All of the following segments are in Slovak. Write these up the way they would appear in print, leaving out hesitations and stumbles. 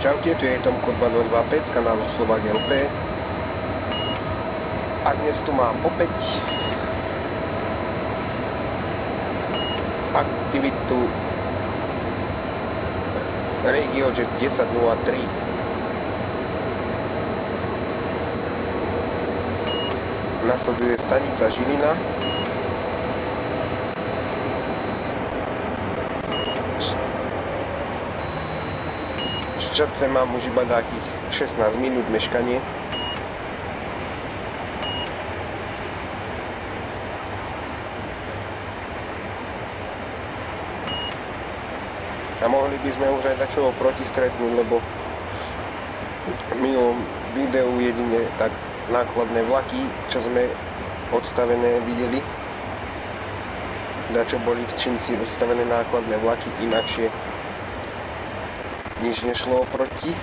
Čaute, tu je Tomko 2225 z kanálu Slovak LP. A dnes tu mám opäť aktivitu RegioJet 1003. Nasleduje stanica Žilina. Šťatce mám už iba takých 16 minút meškanie. A mohli by sme už aj dačovo protistretnúť, lebo v minulom videu jedine tak nákladné vlaky, čo sme odstavené videli. Dačo boli v Činci odstavené nákladné vlaky, inakšie nič nešlo oproti.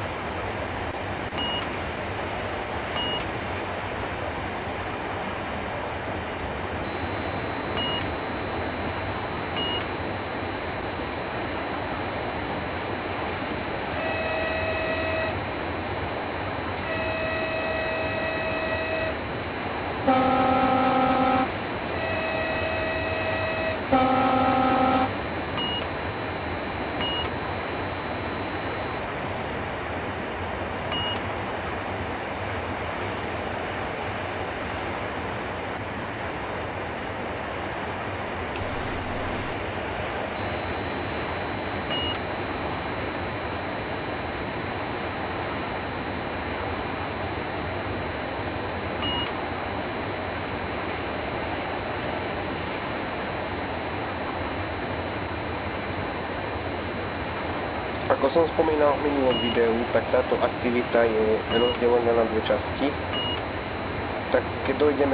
Ako som spomínal v minulom videu, tak táto aktivita je rozdelená na dve časti. Tak keď dojdeme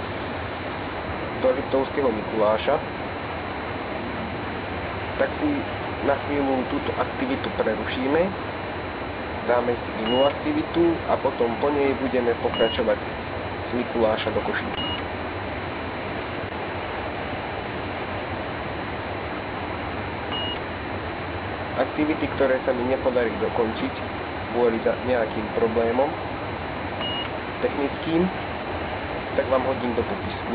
do Liptovského Mikuláša, tak si na chvíľu túto aktivitu prerušíme, dáme si inú aktivitu a potom po nej budeme pokračovať z Mikuláša do Košíc. Aktivity, ktoré sa mi nepodarí dokončiť kvôli nejakým problémom technickým, tak vám hodím do popisku.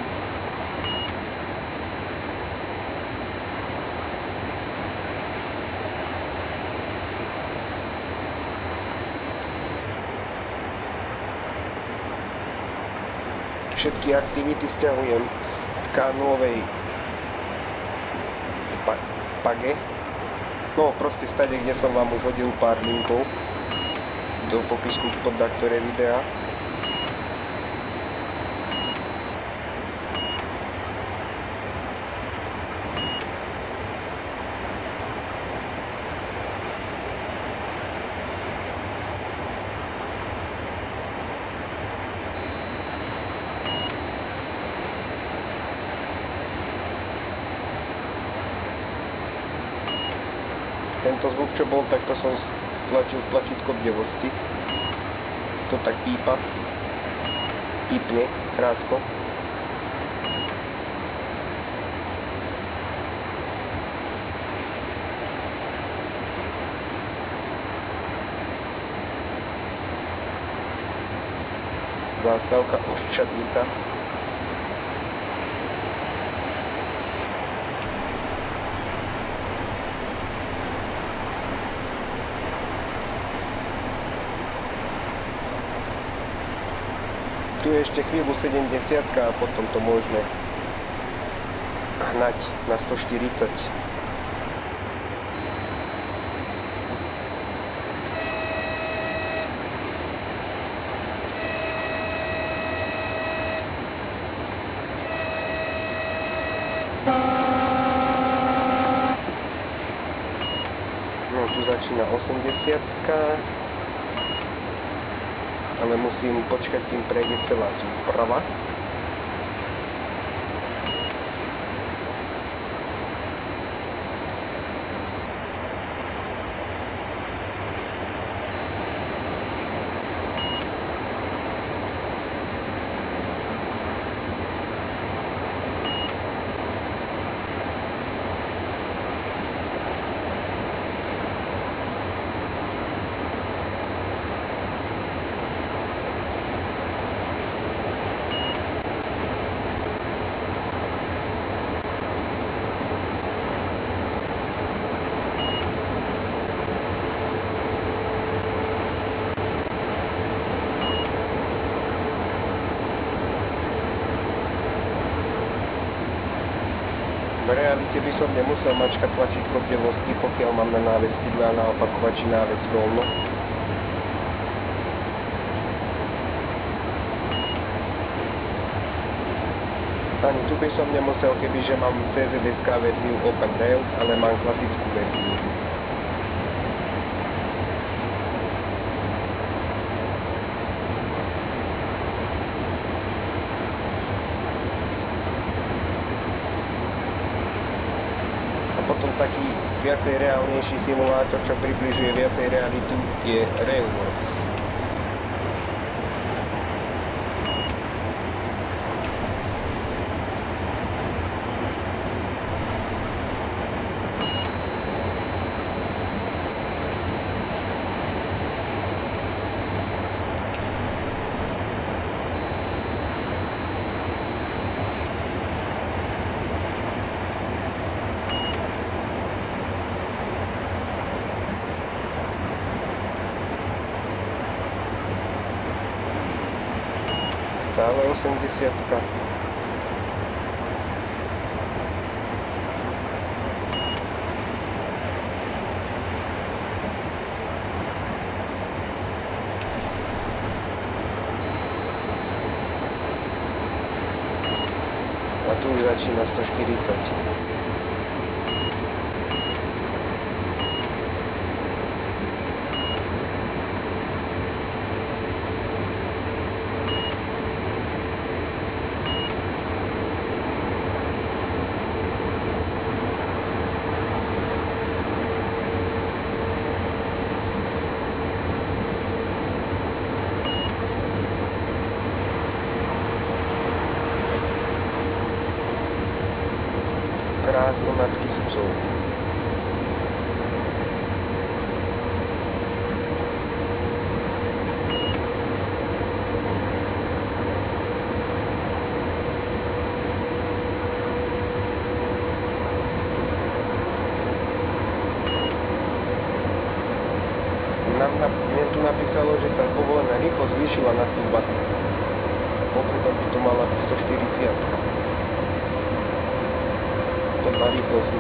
Všetky aktivity stiahujem z kanálovej page. No proste stade, kde som vám už hodil pár linkov do popisku pod ktoré videa. Tento zvuk, čo bol, tak to som stlačil tlačítko bdevosti. To tak pípa. Pípne, krátko. Zástavka Oščadnica. Tu je ešte chvíľu 70 a potom to môžeme hnať na 140. No tu začína 80. Ale musím počkať, kým prejde celá súprava. realite by som nemusel mačkať tlačítko bdelosti, pokiaľ mám na návestidle a na opakovači náves voľno. Ani tu by som nemusel, kebyže mám CZSK verziu Open Rails, ale mám klasickú verziu. A potom taký viacej reálnejší simulátor, čo približuje viacej realitu, je Railworks. Stále 80-ka. A tu už začína 140. Krásne matky sudcov. Mne tu napísalo, že sa povolená rýchlosť zvýšila na 120. Potom by to mala byť 140. To na rýchlosti.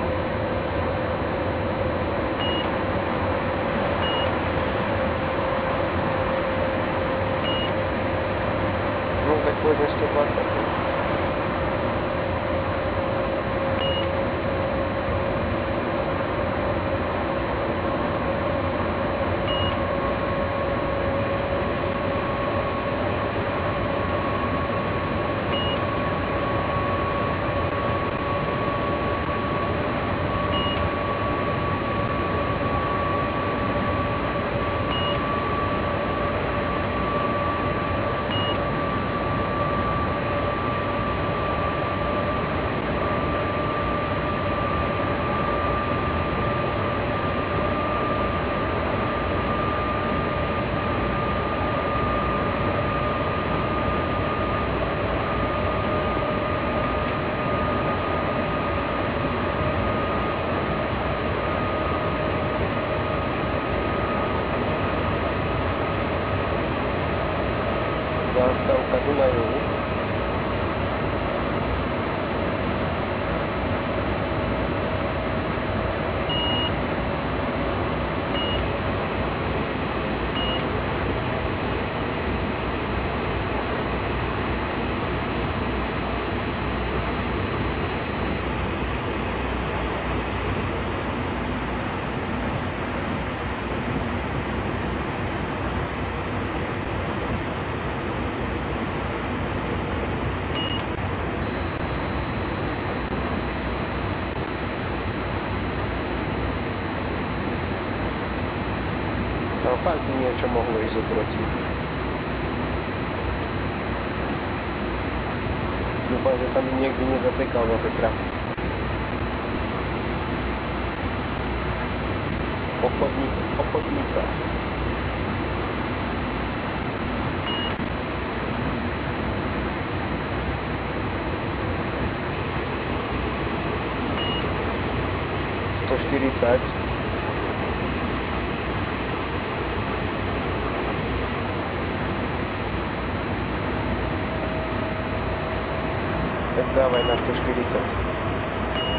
No tak pôjdem 120. Zástavka Dunajov. No fakt by niečo mohlo ísť oproti. Dúfam, že sa mi niekdy nezasekal zase trafik. Obchodnica. ...140. Tak dávaj na 140.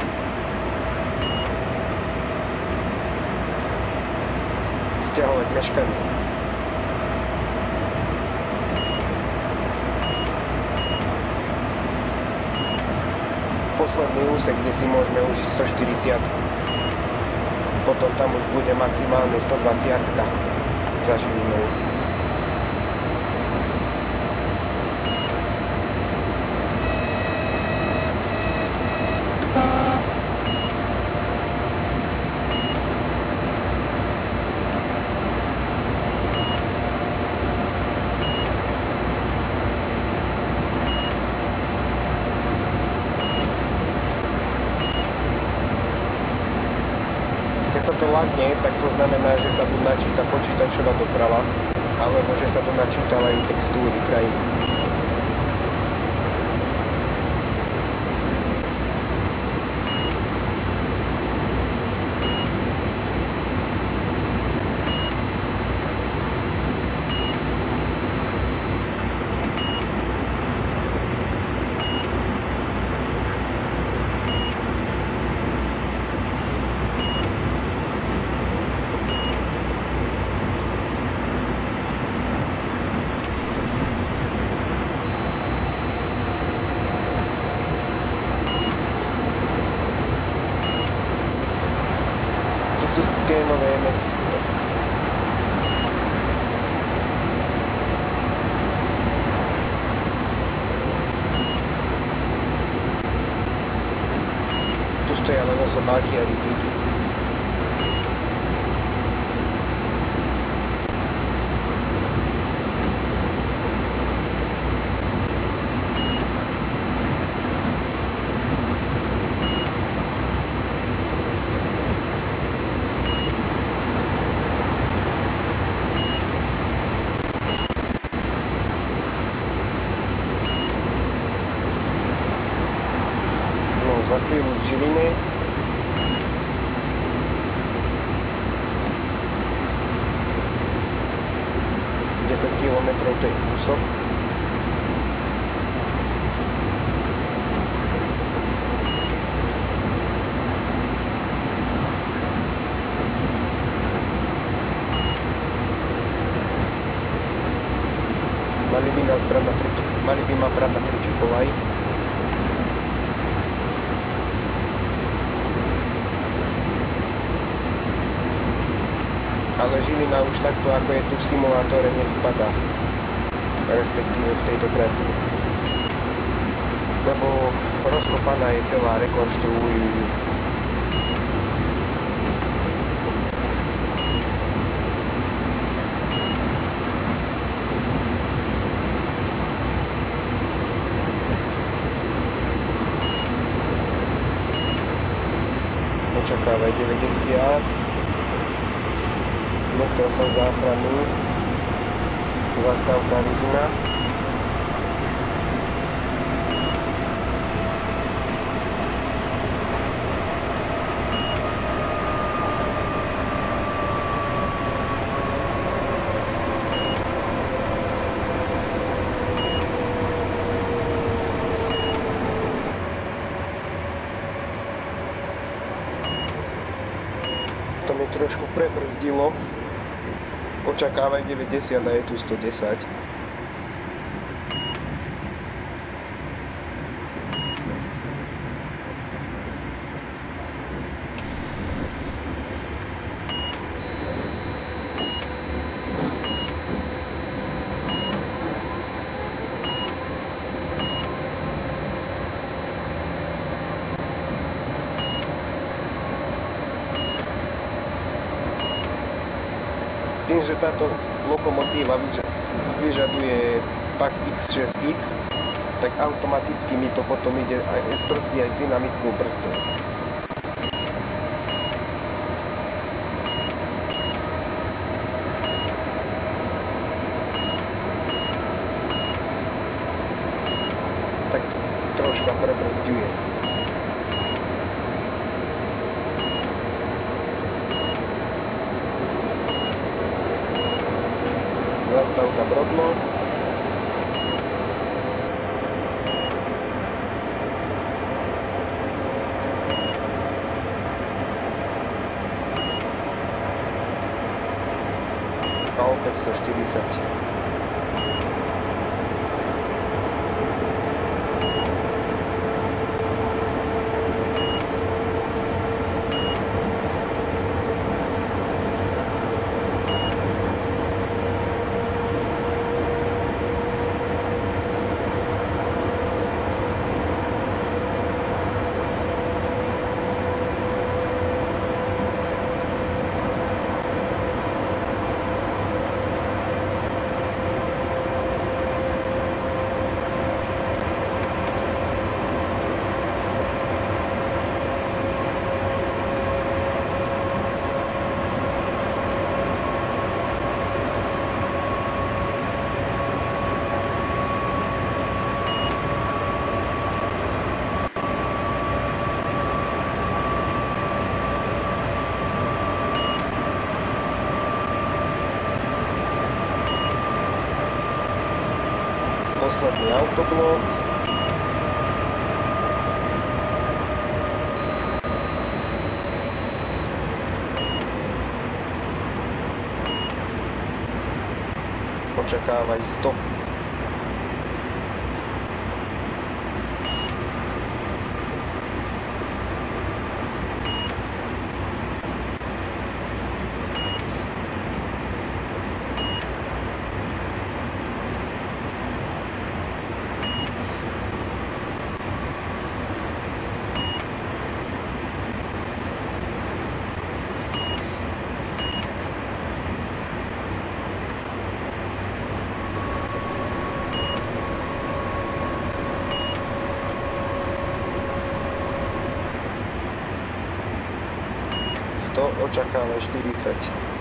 vysťahovať meškami. Posledný úsek, kde si môžeme užiť 140. Potom tam už bude maximálne 120 za Žilinou. Keď sa to lagne, tak to znamená, že sa tu načíta počítačová doprava, alebo že sa tu načítavajú textúry krajiny. Kisucké Nové Mesto. Tu stoja len osobáky a rýchliky. Za chvíľu v Žiline. Desať kilometrov to je kúsok. Mali by ma brať na tretiu kolaj. Ale Žilina už takto, ako je tu v simulátore, nevypadá. Respektíve v tejto trati. Lebo rozkopaná je celá, rekonštruujú. Očakávaj 90. Nechcel som záchranu. Zastávka Rudina. To mi trošku prebrzdilo. Očakávaj 90 a je tu 110. Tým, že táto lokomotíva vyžaduje pak X6X, tak automaticky mi to potom ide aj brzdí aj s dynamickou brzdou. Tak troška prebrzďuje. Zastávka Brodno. 140. Posledný autoblok. Očakávaj 100. Očakávaj 40.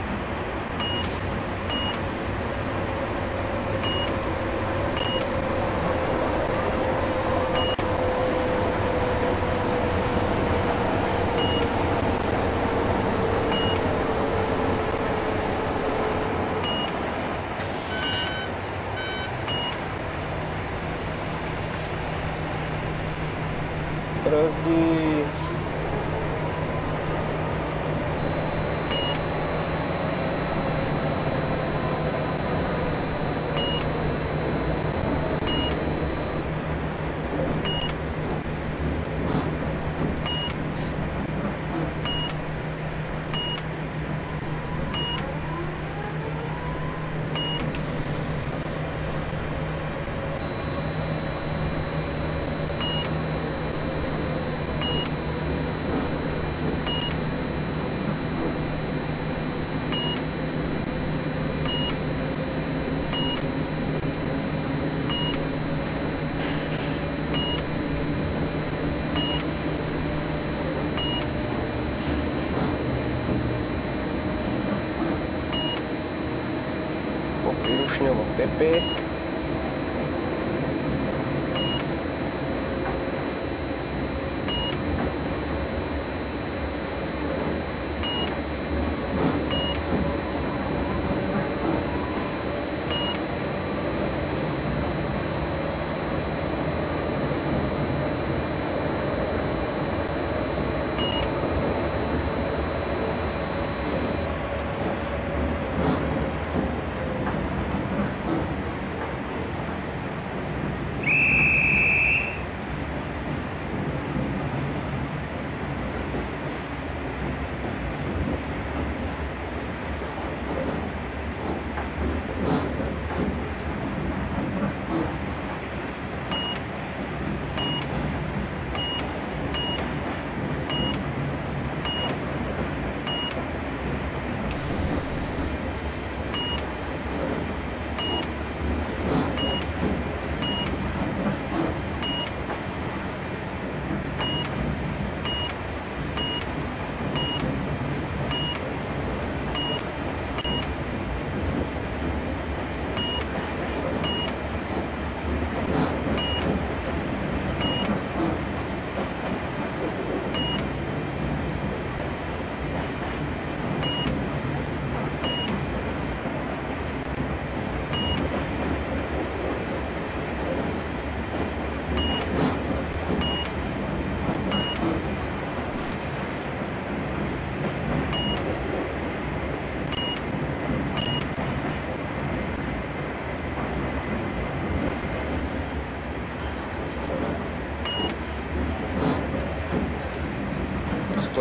Brzdi. Virušňovom tepe.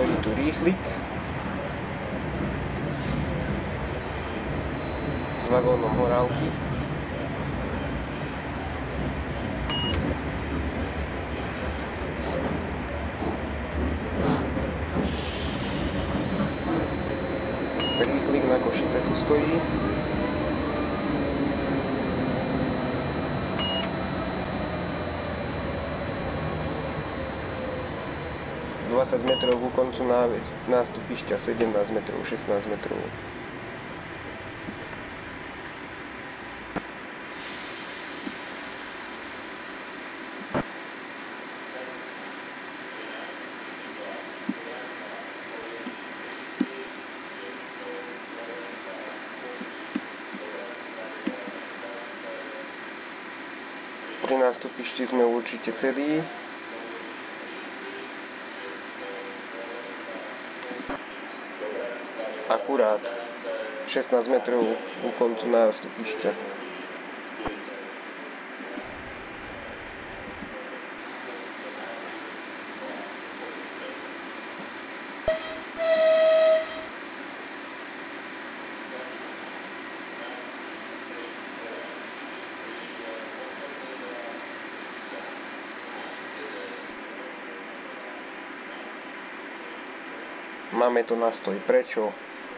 stojí tu rýchlik s vagónom horálky. Rýchlik na Košice tu stojí. ...20 metrov ku koncu nástupišťa, 17 metrov, 16 metrov. Pri nástupišti sme určite celí. Akurát 16 metrov u koncu nástupišťa. Máme to na stoj. Prečo?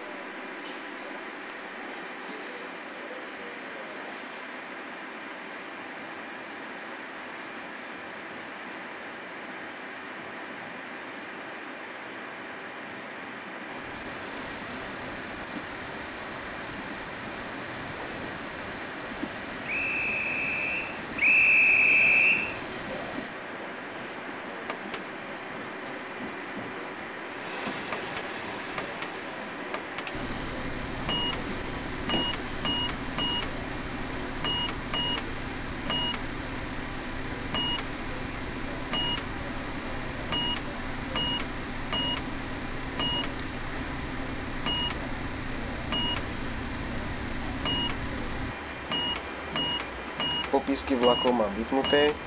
Popisky vlakov mám vypnuté.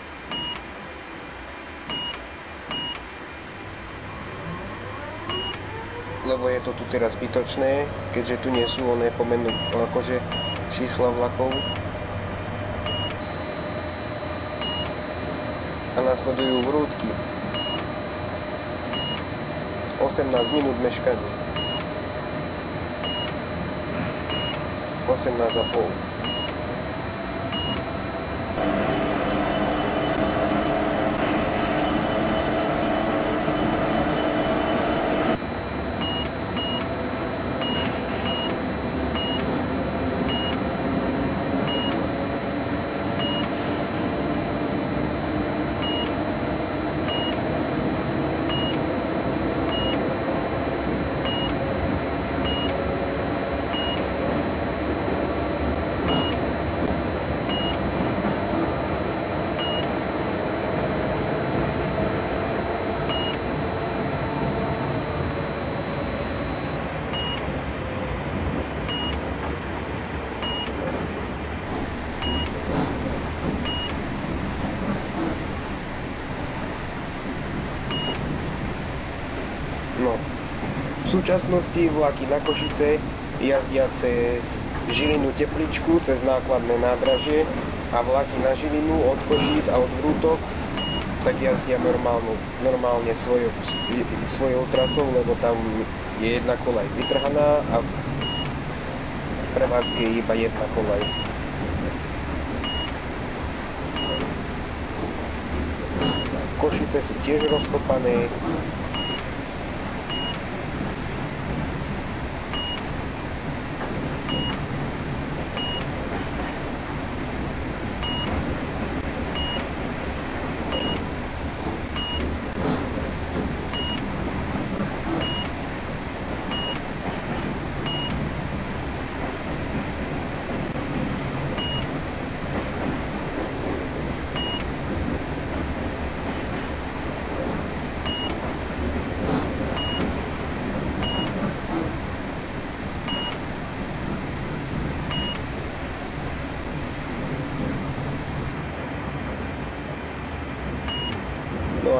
Lebo je to tu teraz zbytočné, keďže tu nie sú oné akože čísla vlakov. A nasledujú vrútky. 18 minút meškanie. 18,5. No, v súčasnosti vlaky na Košice jazdia cez Žilinu Tepličku, cez nákladné nádražie a vlaky na Žilinu od Košíc a od Vrútok tak jazdia normálne svojou trasou, lebo tam je jedna koľaj vytrhaná a v prevádzke je iba jedna koľaj. Košice sú tiež rozkopané.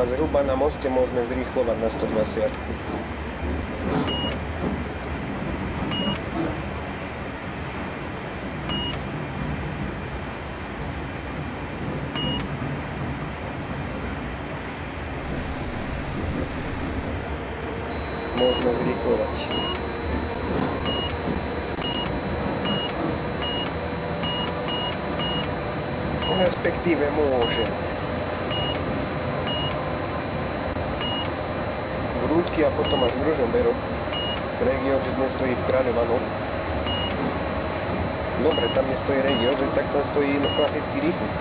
a zhruba na moste môžeme zrýchlovať na 120. Môžeme zrýchlovať. Respektíve môže. Vrútky a potom až v Ružomberok. Región, že dnes stojí v Kráľovanoch. Dobre, tam nestojí región, že tak tam stojí klasický rýchlik.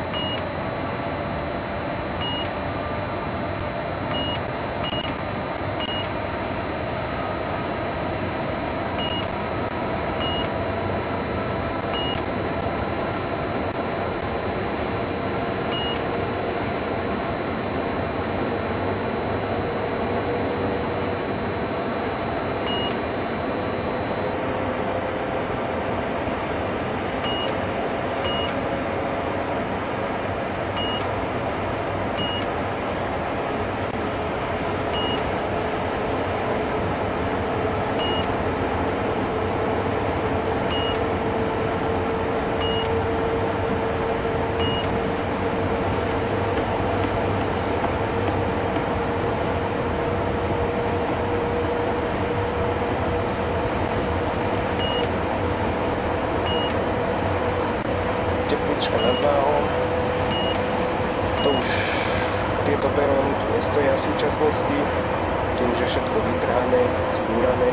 Teplička nad Váhom. To už tieto peróny tu nestoja v súčasnosti. Tu už je všetko vytrhané, zbúrané.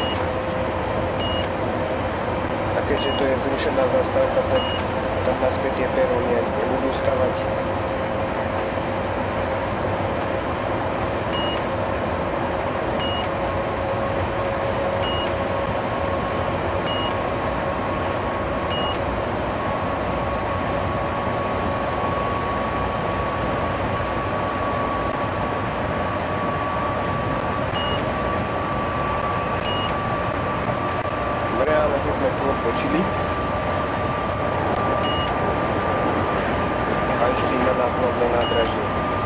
A keďže to je zrušená zastávka, tak tam naspäť tie peróny ani nebudú stavať. Počili a išli na náplavné nádražie.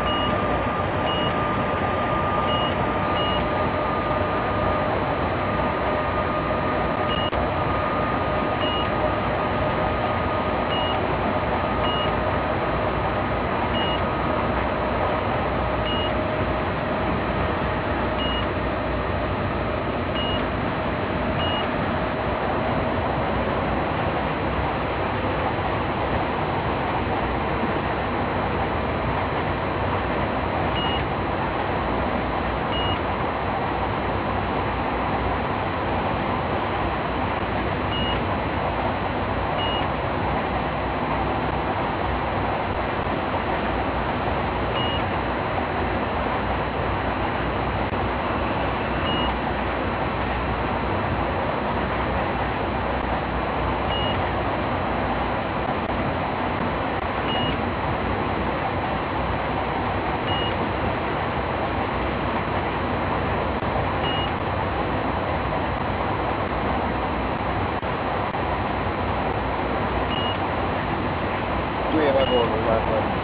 Tu je vagón nákladný.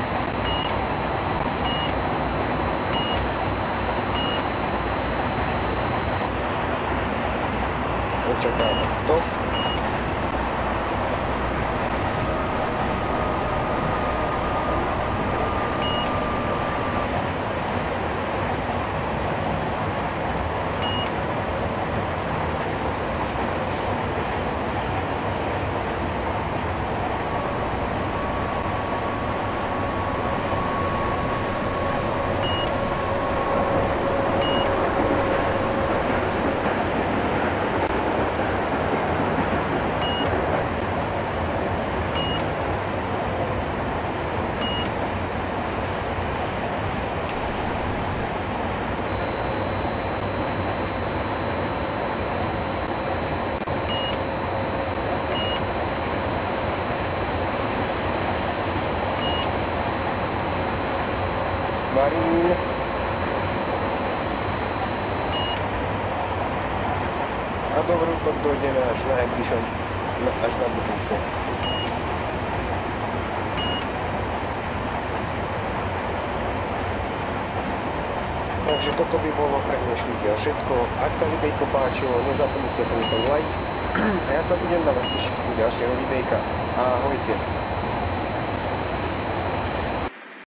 Očakávať stop. Marín. A do Vrútok dojdeme až na najbližšom, až na Budúce. Takže toto by bolo pre dnešný video všetko. Ak sa videjko páčilo, nezabudnite sa mi like. A ja sa budem na vás tešiť u ďalšieho videjka. Ahojte.